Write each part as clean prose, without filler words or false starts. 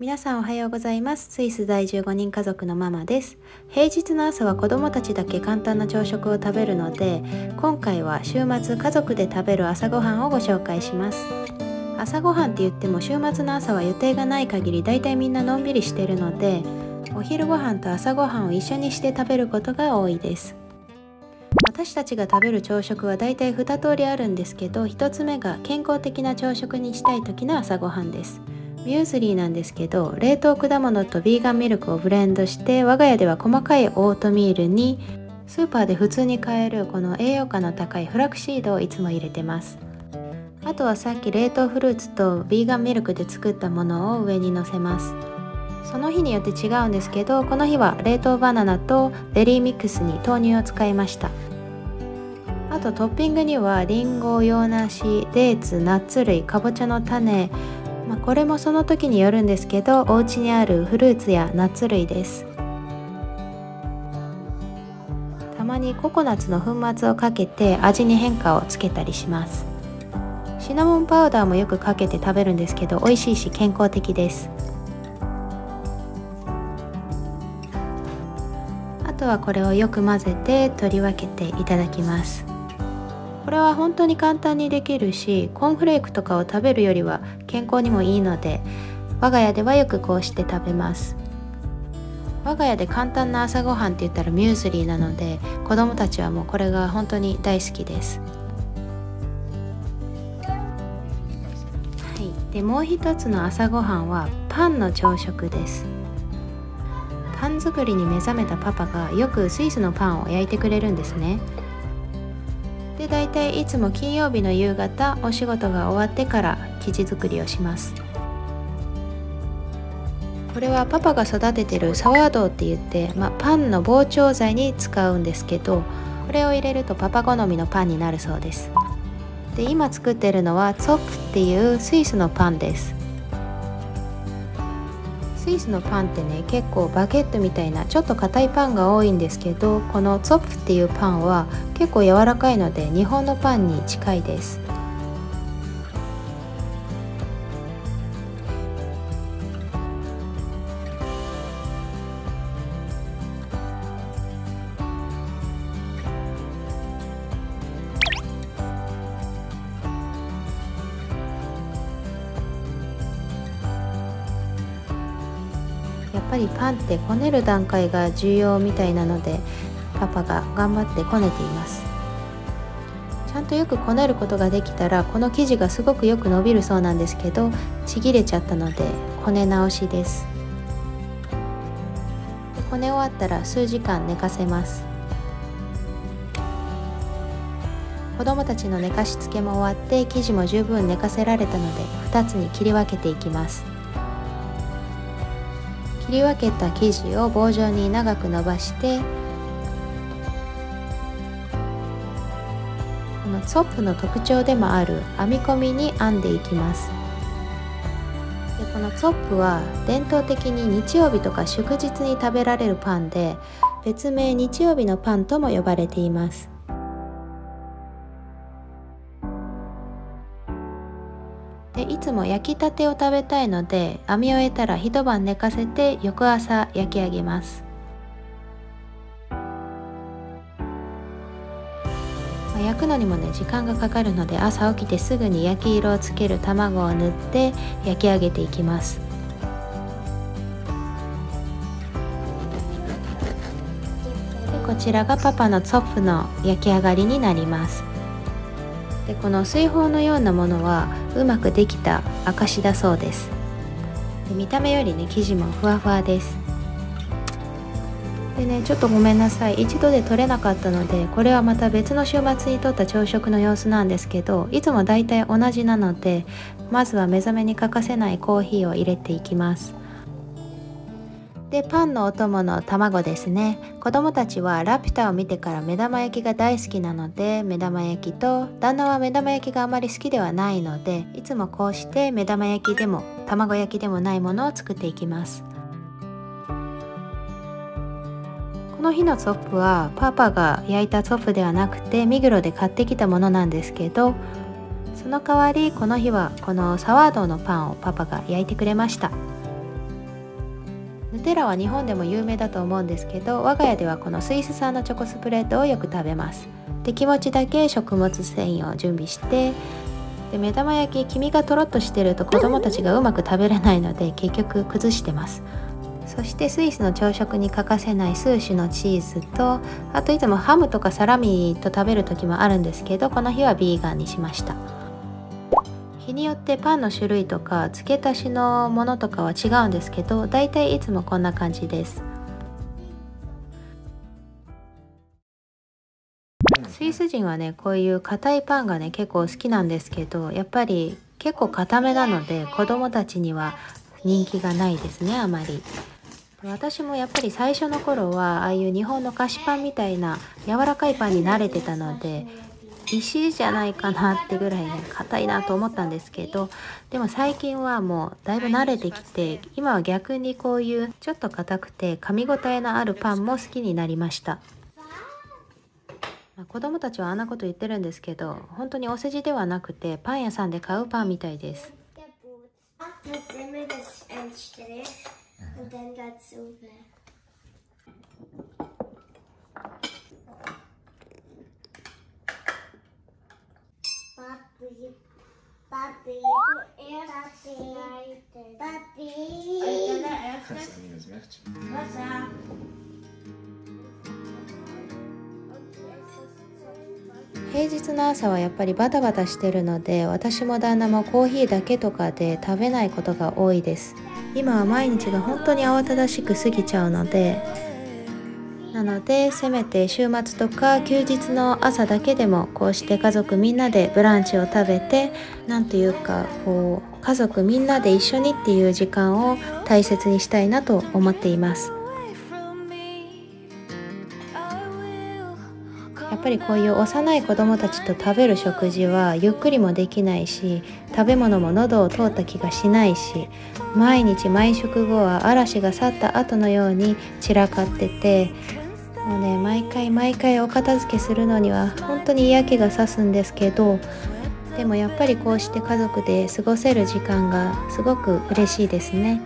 皆さんおはようございます。スイス在住5人家族のママです。平日の朝は子供たちだけ簡単な朝食を食べるので、今回は週末家族で食べる朝ごはんをご紹介します。朝ごはんって言っても週末の朝は予定がない限りだいたいみんなのんびりしてるので、お昼ご飯と朝ごはんを一緒にして食べることが多いです。私たちが食べる朝食はだいたい2通りあるんですけど、1つ目が健康的な朝食にしたい時の朝ごはんです。ミューズリーなんですけど、冷凍果物とビーガンミルクをブレンドして、我が家では細かいオートミールにスーパーで普通に買えるこの栄養価の高いフラクシードをいつも入れてます。あとはさっき冷凍フルーツとビーガンミルクで作ったものを上にのせます。その日によって違うんですけど、この日は冷凍バナナとベリーミックスに豆乳を使いました。あとトッピングにはリンゴ、洋梨、デーツ、ナッツ類、かぼちゃの種、これもその時によるんですけど、お家にあるフルーツやナッツ類です。たまにココナッツの粉末をかけて味に変化をつけたりします。シナモンパウダーもよくかけて食べるんですけど、美味しいし健康的です。あとはこれをよく混ぜて取り分けていただきます。これは本当に簡単にできるし、コーンフレークとかを食べるよりは健康にもいいので、我が家ではよくこうして食べます。我が家で簡単な朝ごはんって言ったらミューズリーなので、子供たちはもうこれが本当に大好きです。でもう一つの朝ごはんはパンの朝食です。パン作りに目覚めたパパがよくスイスのパンを焼いてくれるんですね。で、だいたいいつも金曜日の夕方、お仕事が終わってから生地作りをします。これはパパが育ててるサワードーって言って、パンの膨張剤に使うんですけど、これを入れるとパパ好みのパンになるそうです。で、今作ってるのはツォップっていうスイスのパンです。スイスのパンってね、結構バゲットみたいなちょっと硬いパンが多いんですけど、このツォップっていうパンは結構柔らかいので日本のパンに近いです。やっぱりパンってこねる段階が重要みたいなので、パパが頑張ってこねています。ちゃんとよくこねることができたら、この生地がすごくよく伸びるそうなんですけど、ちぎれちゃったのでこね直しです。で、こね終わったら数時間寝かせます。子供たちの寝かしつけも終わって、生地も十分寝かせられたので2つに切り分けていきます。切り分けた生地を棒状に長く伸ばして、このツォップの特徴でもある編み込みに編んでいきます。で、このツォップは伝統的に日曜日とか祝日に食べられるパンで、別名日曜日のパンとも呼ばれています。で、いつも焼きたてを食べたいので、編み終えたら一晩寝かせて翌朝焼き上げます。焼くのにもね、時間がかかるので、朝起きてすぐに焼き色をつける卵を塗って焼き上げていきます。で、こちらがパパのツォップの焼き上がりになります。で、この水泡のようなものはうまくできた証だそうです。で、見た目よりね、生地もふわふわです。でね、ちょっとごめんなさい、一度で撮れなかったので、これはまた別の週末に撮った朝食の様子なんですけど、いつもだいたい同じなので、まずは目覚めに欠かせないコーヒーを入れていきます。で、パンのお供の卵ですね。子供たちはラピュタを見てから目玉焼きが大好きなので、目玉焼きと、旦那は目玉焼きがあまり好きではないので、いつもこうして目玉焼きでも卵焼きでもないものを作っていきます。この日のツォップはパパが焼いたツォップではなくて、ミグロで買ってきたものなんですけど、その代わりこの日はこのサワードーのパンをパパが焼いてくれました。 ヌテラは日本でも有名だと思うんですけど、我が家ではこのスイス産のチョコスプレッドをよく食べます。で、気持ちだけ食物繊維を準備して、で目玉焼き黄身がとろっとしてると子供たちがうまく食べれないので結局崩してます。そしてスイスの朝食に欠かせない数種のチーズと、あといつもハムとかサラミと食べる時もあるんですけど、この日はビーガンにしました。日によってパンの種類とか付け足しのものとかは違うんですけど、だいたいいつもこんな感じです。スイス人はね、こういう硬いパンがね結構好きなんですけど、やっぱり結構硬めなので子供たちには人気がないですね、あまり。私もやっぱり最初の頃はああいう日本の菓子パンみたいな柔らかいパンに慣れてたので、石じゃないかなってぐらいね硬いなと思ったんですけど、でも最近はもうだいぶ慣れてきて、今は逆にこういうちょっと硬くて噛み応えのあるパンも好きになりました。子供たちはあんなこと言ってるんですけど、本当にお世辞ではなくてパン屋さんで買うパンみたいです。平日の朝はやっぱりバタバタしてるので、私も旦那もコーヒーだけとかで食べないことが多いです。今は毎日が本当に慌ただしく過ぎちゃうので、せめて週末とか休日の朝だけでもこうして家族みんなでブランチを食べて、なんというかこう家族みんなで一緒にっていう時間を大切にしたいなと思っています。やっぱりこういう幼い子どもたちと食べる食事はゆっくりもできないし、食べ物も喉を通った気がしないし、毎日毎食後は嵐が去った後のように散らかってて、もうね毎回お片付けするのには本当に嫌気がさすんですけど、でもやっぱりこうして家族で過ごせる時間がすごく嬉しいですね。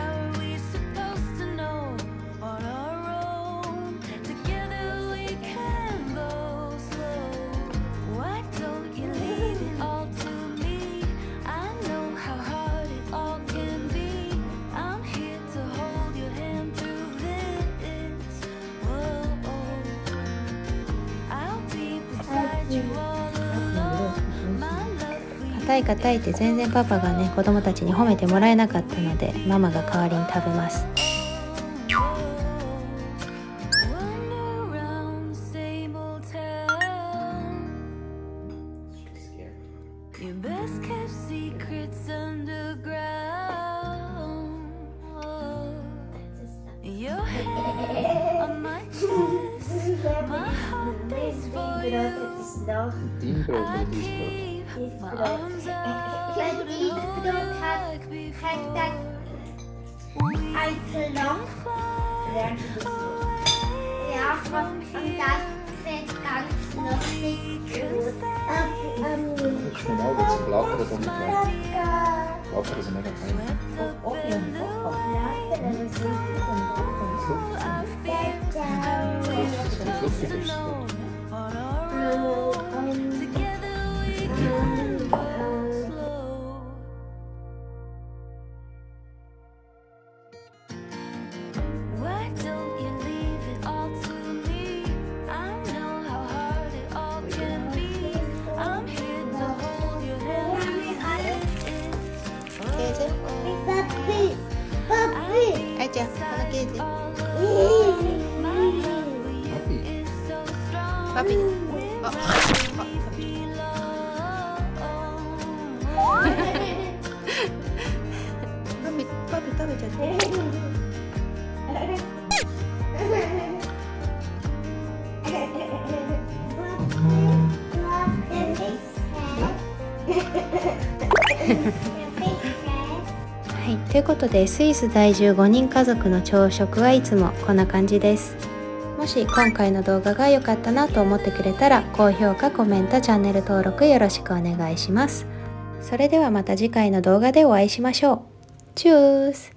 硬いって全然パパがね子供たちに褒めてもらえなかったので、ママが代わりに食べます。 Normal wird es flattern und flattern ist mega fein. Fluffig ist es. Papi. Papi食べちゃって。はい、ということでスイス在住5人家族の朝食はいつもこんな感じです。もし今回の動画が良かったなと思ってくれたら、高評価、コメント、チャンネル登録よろしくお願いします。それではまた次回の動画でお会いしましょう。チュース！